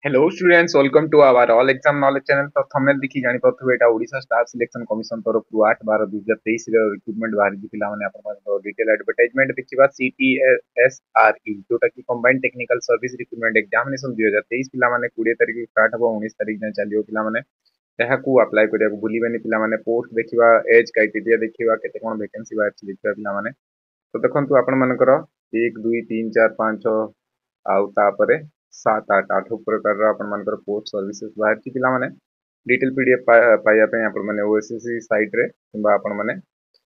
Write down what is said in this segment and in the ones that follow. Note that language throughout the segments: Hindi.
Hello students welcome to our All Exam Knowledge channel. तो थंबनेल देखि जानि पथबे एटा ओडिशा स्टाफ सिलेक्शन कमिशन तरफ 8/12/2023 रे रिक्रूटमेंट बाहरी पिला माने अपन माने डिटेल एडवर्टाइजमेंट देखिबा CTSRE जोटा कि combined technical service recruitment examination 2023 पिला माने 20 तारिख स्टार्ट हो 19 तारिख जाय चलियो पिला माने एहाकू अप्लाई करिया को भूलिबेनी पिला माने पोस्ट देखिबा एज क्राइटेरिया देखिबा केते कोन वैकेंसी बाहर देखिबा पिला माने तो देखंतु आपण मानकर 1 2 3 4 5 6 आउ तापरे 7 8 8 प्रकार आपण मानकर पोस्ट सर्विसेज बाहर की पिला माने डिटेल पीडीएफ पाया पे आपण माने ओएसएससी साइट रे किबा आपण माने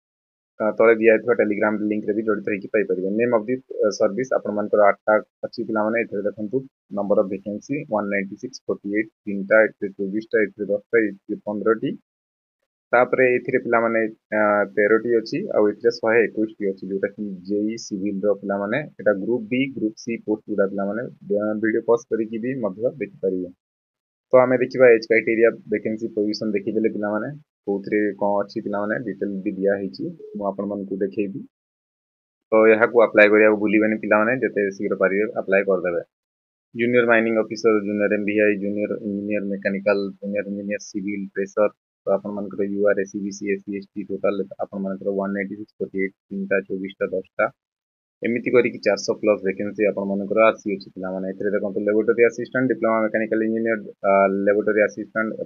तले दिया था टेलीग्राम लिंक रे भी जड़ित होई पाई परिबे नेम ऑफ द सर्विस आपण मानकर 8टा अछि पिला माने एथे देखंतु नंबर ऑफ वैकेंसी 196 48 3टा 24टा 10टा 15टी तापरे एथिरे पिला माने 13टी अछि आ एथिरे 121 टी अछि जोटा कि जेई सिविल रो पिला माने एटा group B group C post गुडा पिला माने वीडियो पॉज करी कि भी मतलब देख परिबे। तो आमे देखिबा एज क्राइटेरिया वैकेंसी पोजीशन देखि देले पिला माने कोथरे कोन अछि पिला माने डिटेल भी दिया हेछि मु आपन मन को देखैबी। तो यहा को अप्लाई करिया भूलिबेनी पिला माने जते शीघ्र पारिबे अप्लाई कर देबे। Junior mining officer junior MBI junior engineer mechanical junior engineer civil प्रेशर तो आपण मानकर UR SEBC SC ST total आपण मानकर 196 48 3टा 24टा 10टा एमिति करी कि 400 प्लस वैकेंसी आपण मानकर आसी अछि पिला माने एथरे देखंतु laboratory assistant diploma mechanical engineer laboratory assistant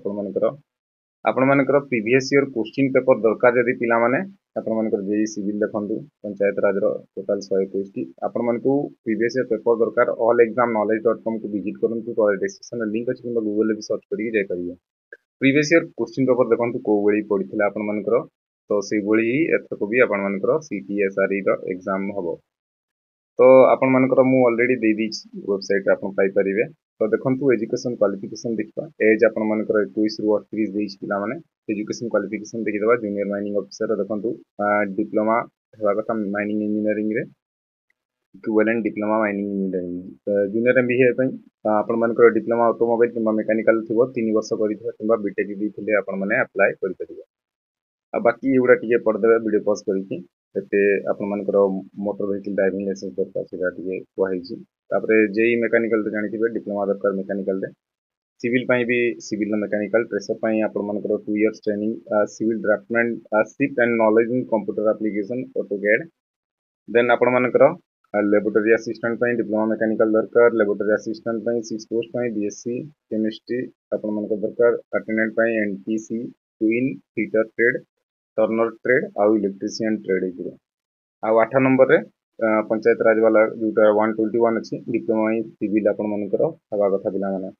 आपण मानकर प्रीवियस ईयर क्वेश्चन पेपर दरकार जदी पिला माने आपण मानकर जेई सिविल देखंतु पंचायत राज रो टोटल 121 टी आपण मानकू प्रीवियस ईयर पेपर दरकार ऑल एग्जाम knowledge.com को विजिट करंतु तो डिस्क्रिप्शन लिंक अछि किबा गूगल रे भी सर्च करी जाय परिबे। प्रीवियस ईयर क्वेश्चन पेपर देखंतु को बळी पडिथिला आपण मानकर तो सेई बळी एथको भी आपण मानकर सीटीएसआरई रो एग्जाम हबो। तो आपण मानकर मु ऑलरेडी दे दी वेबसाइट आपण पाई परिबे। तो देखंतु एजुकेशन क्वालिफिकेशन देखबा एज आपण मानकर 21 रु 38 देइछ पिला माने एजुकेशन क्वालिफिकेशन देखि देबा जूनियर माइनिंग ऑफिसर देखंतु डिप्लोमा हेबा कथा माइनिंग इंजीनियरिंग रे equivalent diploma mining engineering junior MBA पई आपण मानकर डिप्लोमा ऑटोमोबाइल किबा मैकेनिकल थिबो 3 वर्ष करिथिबा किबा बीटेक भी थिले आपण माने अप्लाई करि परिबे। आ बाकी एगुड़ा टिके पढ़ देबे वीडियो पॉज करिकि एते आपण मानकर मोटर व्हीकल ड्राइविंग लाइसेंस दरकार सेटा टिके कोहि छि। तापरे जेई मैकेनिकल तो जानिथिबे डिप्लोमा दरकार मैकेनिकल रे सिविल पई भी सिविल मैकेनिकल प्रेशर पई आपण मानकर 2 years training civil draftsmanship and knowledge in computer application AutoCAD then आपण मानकर लेबोरेटरी असिस्टेंट पई डिप्लोमा मैकेनिकल दरकार लेबोरेटरी असिस्टेंट पई 6 पोस्ट पई बीएससी केमिस्ट्री आपण मानकर दरकार अटेंडेंट पई एनटीसी क्वीन फीटर ट्रेड टर्नर ट्रेड आउ इलेक्ट्रीशियन ट्रेड इकरो आ 8 नंबर रे पंचायत राज वाला जोटा 121 अछि डिप्लोमा इन सिविल आपण मानकर हवा कथा पिला माने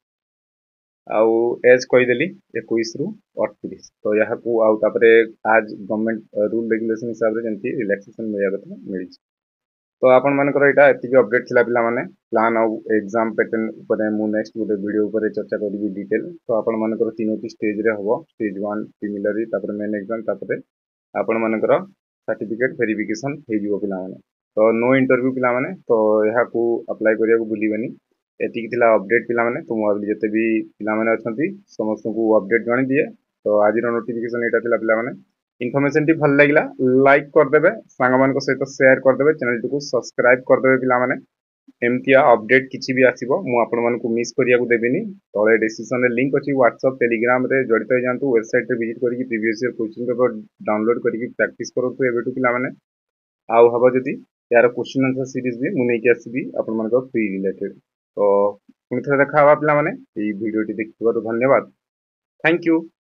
आउ एज कहि देली 21 रु 38 तो यहा को आउ तापरे आज गवर्नमेंट रूल रेगुलेशन हिसाब रे जंती रिलैक्सेशन मिलिया कथा मिली। तो आपण मानकर एटा एतिके अपडेट थिला पिला माने प्लान आउ एग्जाम पैटर्न ऊपर मु नेक्स्ट गोटे वीडियो ऊपर चर्चा करिवि डिटेल। तो आपण मानकर तीनोटी स्टेज रे हबो स्टेज 1 प्रीलिमिनरी तापर मेन एग्जाम तापर आपण मानकर सर्टिफिकेट वेरिफिकेशन हे जिवो पिला माने तो नो इंटरव्यू पिला माने तो यहा को अप्लाई करिया को भूलिबेनी। एतिक थिला अपडेट पिला माने तो मु भाबली जते भी पिला माने अछंती समस्त को अपडेट जणी दिए। तो आज रो नोटिफिकेशन एटा थिला पिला माने इनफॉरमेशन टी भल लागिला लाइक कर देबे सांग मान को सहित शेयर कर देबे चैनल को सब्सक्राइब कर देबे पिला माने एमतिया अपडेट किछि भी आसीबो मु आपण मान को मिस करिया को देबेनी। तळे डिस्क्रिप्शन रे लिंक अछि व्हाट्सएप टेलीग्राम रे जडित हो जानतु वेबसाइट रे विजिट करिकि previous year question paper download करिकि प्रैक्टिस करतु एबेटु पिला माने आउ हबो जदी यार क्वेश्चन आंसर सीरीज भी मु नै के आसीबी आपण मान को फ्री रिलेटेड। तो पुनि थरे देखा हवा पिला माने ई वीडियो टी देखिबारु धन्यवाद थैंक यू।